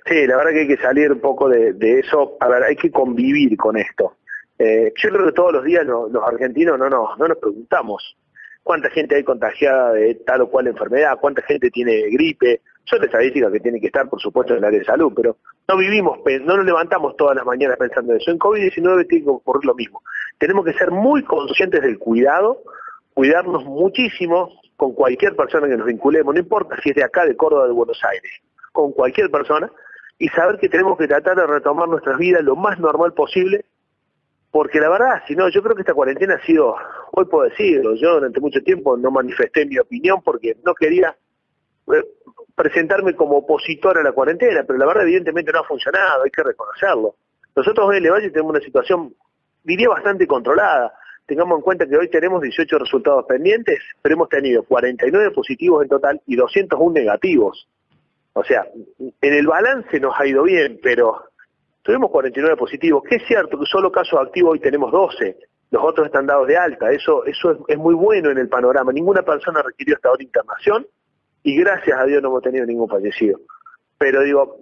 Sí, la verdad que hay que salir un poco de eso. A ver, hay que convivir con esto. Yo creo que todos los días los argentinos no nos preguntamos cuánta gente hay contagiada de tal o cual enfermedad, cuánta gente tiene gripe. Son estadísticas que tienen que estar, por supuesto, en el área de salud, pero no nos levantamos todas las mañanas pensando en eso. En COVID-19 tiene que ocurrir lo mismo. Tenemos que ser muy conscientes del cuidado, cuidarnos muchísimo con cualquier persona que nos vinculemos, no importa si es de acá, de Córdoba, de Buenos Aires, con cualquier persona, y saber que tenemos que tratar de retomar nuestras vidas lo más normal posible, porque la verdad, si no, yo creo que esta cuarentena ha sido, hoy puedo decirlo, yo durante mucho tiempo no manifesté mi opinión porque no quería presentarme como opositor a la cuarentena, pero la verdad evidentemente no ha funcionado, hay que reconocerlo. Nosotros hoy en Levalle tenemos una situación, diría, bastante controlada. Tengamos en cuenta que hoy tenemos 18 resultados pendientes, pero hemos tenido 49 positivos en total y 201 negativos. O sea, en el balance nos ha ido bien, pero tuvimos 49 positivos, que es cierto que solo casos activos hoy tenemos 12, los otros están dados de alta, eso es muy bueno en el panorama, ninguna persona requirió hasta ahora internación y gracias a Dios no hemos tenido ningún fallecido. Pero digo,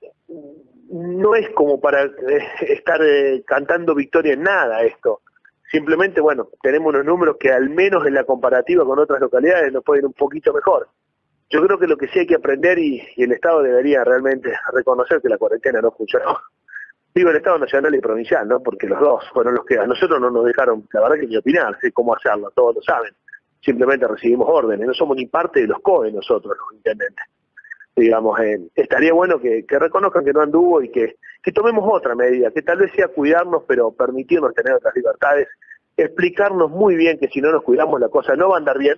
no es como para estar cantando victoria en nada esto, simplemente, bueno, tenemos unos números que al menos en la comparativa con otras localidades nos pueden ir un poquito mejor. Yo creo que lo que sí hay que aprender, y el Estado debería realmente reconocer que la cuarentena no funcionó. Digo el Estado nacional y provincial, ¿no? Porque los dos fueron los que a nosotros no nos dejaron, la verdad, que ni opinar, sé cómo hacerlo, todos lo saben. Simplemente recibimos órdenes, no somos ni parte de los COE nosotros, los intendentes. Digamos, estaría bueno que reconozcan que no anduvo y que tomemos otra medida, que tal vez sea cuidarnos, pero permitirnos tener otras libertades, explicarnos muy bien que si no nos cuidamos la cosa no va a andar bien,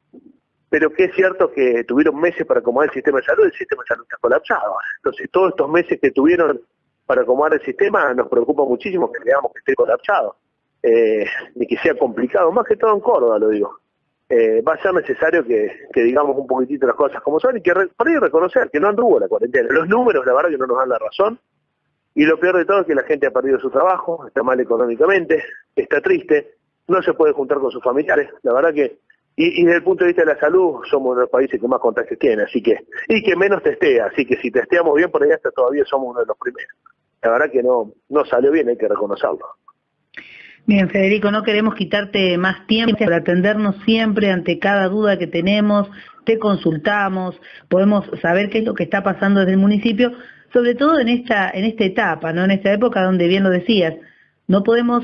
pero que es cierto que tuvieron meses para acomodar el sistema de salud está colapsado. Entonces, todos estos meses que tuvieron para acomodar el sistema nos preocupa muchísimo que veamos que esté colapsado, ni que sea complicado, más que todo en Córdoba, lo digo. Va a ser necesario que digamos un poquitito las cosas como son y que por ahí reconocer que no anduvo la cuarentena. Los números, la verdad, que no nos dan la razón, y lo peor de todo es que la gente ha perdido su trabajo, está mal económicamente, está triste, no se puede juntar con sus familiares, la verdad que. Y desde el punto de vista de la salud, somos uno de los países que más contagios tiene, y que menos testea, así que si testeamos bien por ahí hasta todavía somos uno de los primeros. La verdad que no salió bien, hay que reconocerlo. Bien, Federico, no queremos quitarte más tiempo para atendernos siempre ante cada duda que tenemos, te consultamos, podemos saber qué es lo que está pasando desde el municipio, sobre todo en esta etapa, ¿no? En esta época donde bien lo decías, no podemos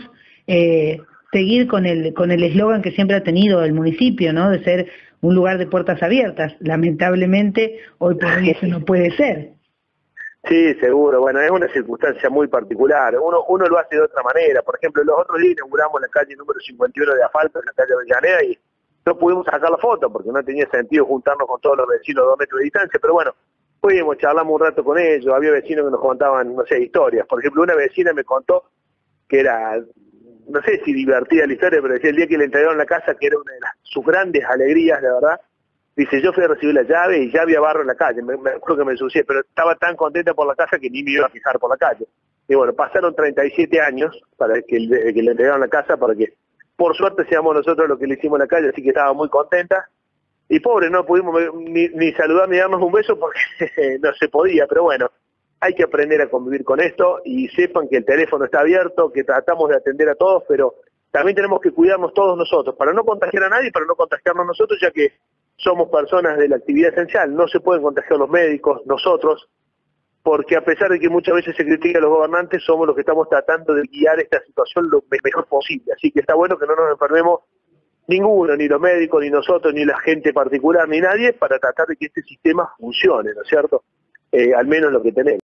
seguir con el eslogan que siempre ha tenido el municipio, ¿no? De ser un lugar de puertas abiertas. Lamentablemente, hoy por hoy eso no puede ser. Sí, seguro. Bueno, es una circunstancia muy particular. Uno lo hace de otra manera. Por ejemplo, los otros días inauguramos la calle número 51 de asfalto, en la calle Avellaneda, y no pudimos sacar la foto porque no tenía sentido juntarnos con todos los vecinos a 2 metros de distancia, pero bueno, fuimos, charlamos un rato con ellos, había vecinos que nos contaban, no sé, historias. Por ejemplo, una vecina me contó que era, no sé si divertida la historia, pero decía el día que le entregaron la casa, que era una de sus grandes alegrías, la verdad. Dice, yo fui a recibir la llave y ya había barro en la calle, me acuerdo que me ensucié, pero estaba tan contenta por la casa que ni me iba a fijar por la calle. Y bueno, pasaron 37 años para que le entregaron la casa, para que por suerte seamos nosotros los que le hicimos la calle, así que estaba muy contenta. Y pobre, no pudimos ni saludar ni darnos un beso porque no se podía, pero bueno, hay que aprender a convivir con esto y sepan que el teléfono está abierto, que tratamos de atender a todos, pero también tenemos que cuidarnos todos nosotros, para no contagiar a nadie, para no contagiarnos nosotros, ya que somos personas de la actividad esencial, no se pueden contagiar los médicos, nosotros, porque a pesar de que muchas veces se critica a los gobernantes, somos los que estamos tratando de guiar esta situación lo mejor posible. Así que está bueno que no nos enfermemos ninguno, ni los médicos, ni nosotros, ni la gente particular, ni nadie, para tratar de que este sistema funcione, ¿no es cierto? Al menos lo que tenemos.